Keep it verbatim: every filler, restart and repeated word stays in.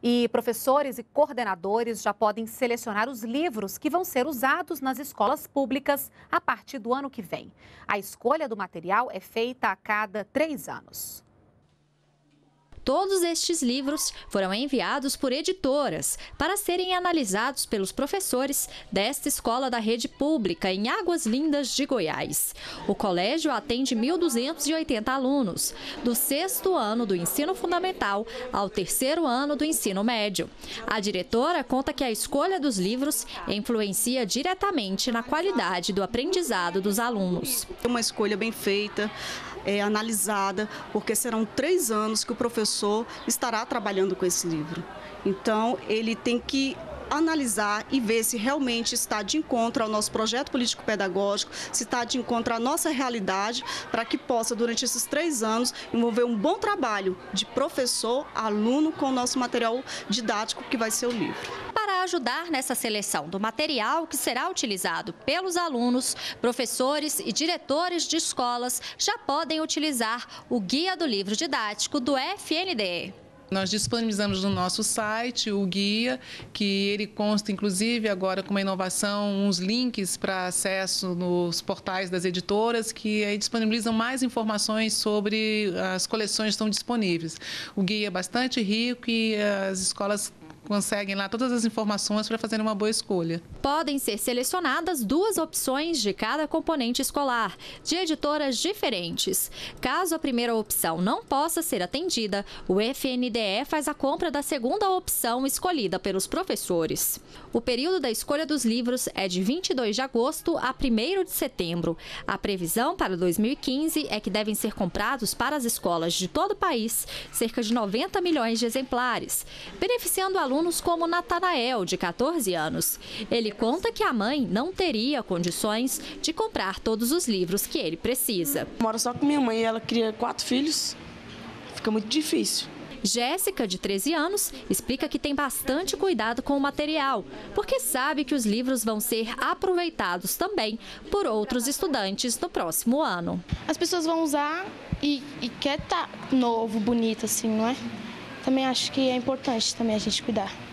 E professores e coordenadores já podem selecionar os livros que vão ser usados nas escolas públicas a partir do ano que vem. A escolha do material é feita a cada três anos. Todos estes livros foram enviados por editoras para serem analisados pelos professores desta escola da rede pública em Águas Lindas de Goiás. O colégio atende mil duzentos e oitenta alunos, do sexto ano do ensino fundamental ao terceiro ano do ensino médio. A diretora conta que a escolha dos livros influencia diretamente na qualidade do aprendizado dos alunos. É uma escolha bem feita, é, analisada, porque serão três anos que o professor estará trabalhando com esse livro. Então, ele tem que analisar e ver se realmente está de encontro ao nosso projeto político-pedagógico, se está de encontro à nossa realidade, para que possa, durante esses três anos, envolver um bom trabalho de professor, aluno, com o nosso material didático, que vai ser o livro. Para ajudar nessa seleção do material que será utilizado pelos alunos, professores e diretores de escolas já podem utilizar o Guia do Livro Didático do F N D E. Nós disponibilizamos no nosso site o guia, que ele consta, inclusive, agora com uma inovação, uns links para acesso nos portais das editoras, que aí disponibilizam mais informações sobre as coleções que estão disponíveis. O guia é bastante rico e as escolas conseguem lá todas as informações para fazer uma boa escolha. Podem ser selecionadas duas opções de cada componente escolar, de editoras diferentes. Caso a primeira opção não possa ser atendida, o F N D E faz a compra da segunda opção escolhida pelos professores. O período da escolha dos livros é de vinte e dois de agosto a primeiro de setembro. A previsão para dois mil e quinze é que devem ser comprados para as escolas de todo o país cerca de noventa milhões de exemplares, beneficiando alunos alunos como Natanael, de quatorze anos. Ele conta que a mãe não teria condições de comprar todos os livros que ele precisa. Moro só com minha mãe e ela cria quatro filhos, fica muito difícil. Jéssica, de treze anos, explica que tem bastante cuidado com o material, porque sabe que os livros vão ser aproveitados também por outros estudantes no próximo ano. As pessoas vão usar e, e quer estar novo, bonito assim, não é? Também acho que é importante também a gente cuidar.